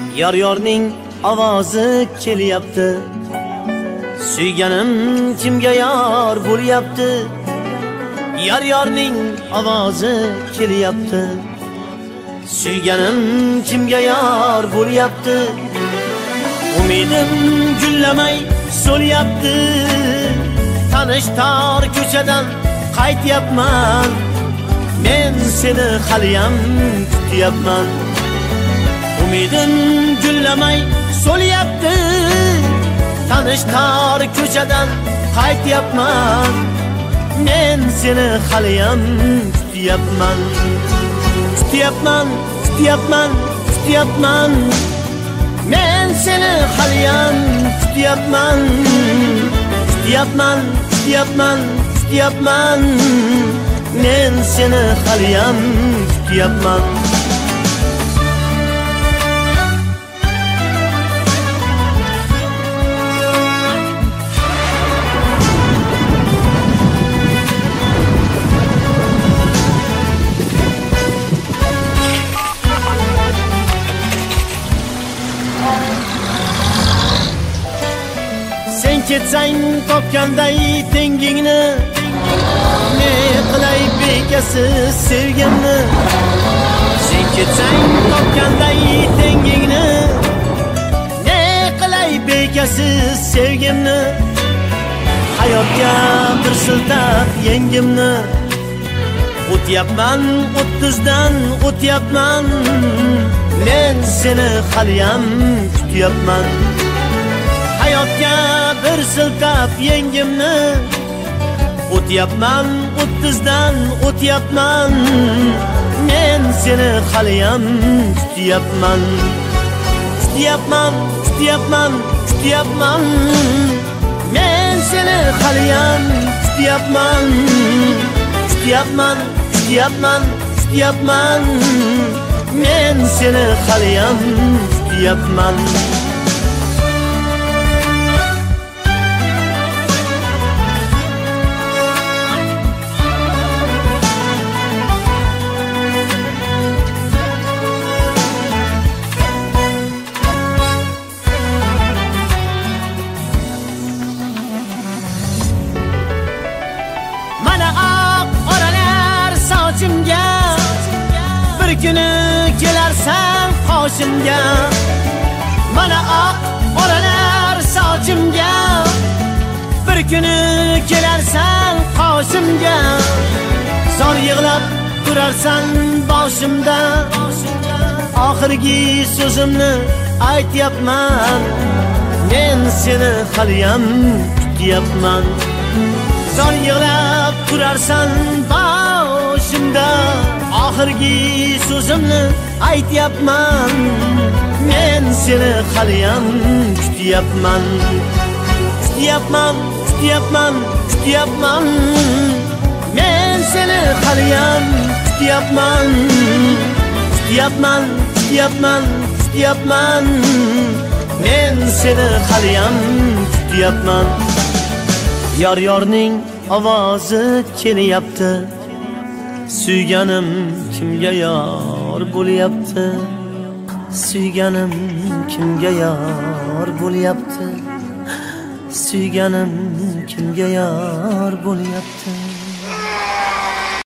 Yorning ovozi kelyapti. Suyganim kimga yor bo'lyapti. Yorning ovozi kelyapti. Suyganim kimga yor bo'lyapti. Umidim gullamay so'lyapti. Tanish tor ko'chadan qaytyapman. Men seni haliyam kutyapman. Umidim gullamay so'lyapti. Tanish tor ko'chadan qaytyapman. Men seni haliyam kutyapman. Kutyapman, kutyapman, kutyapman. Men seni haliyam kutyapman. Kutyapman, kutyapman, kutyapman. Men seni haliyam kutyapman. Sen ketsang topganday tengingni, ne qilay bekasiz sevgimni. Sen ketsang topganday tengingni, ne qilay bekasiz sevgimni. Hayotga bir siltab yengimni, o'tyapman 30dan o'tyapman. Men seni haliyam kutyapman. Hayotga bir siltab yengimni, o'tyapman 30dan o'tyapman. Men seni haliyam kutyapman. Kutyapman, kutyapman, kutyapman. Men seni haliyam kutyapman. Kutyapman, kutyapman, kutyapman. Men seni haliyam kutyapman. Bir kuni kelarsan qoshimga. Mana oq oralar sochimga. Bir kuni kelarsan qoshimga. Zor yig'lab turarsan boshimda. Oxirgi so'zimni aytyapman. Men seni haliyam kutyapman. Zor yig'lab turarsan boshimda. Oxirgi so'zimni aytyapman. Men seni haliyam kutyapman. Kutyapman, kutyapman, kutyapman. Men seni haliyam kutyapman. Kutyapman, kutyapman, kutyapman. Men seni haliyam kutyapman. Yorning ovozi kelyapti. Suyganim kimga yor bo'lyapti. Suyganim kimga yor bo'lyapti. Suyganim kimga yor bo'lyapti.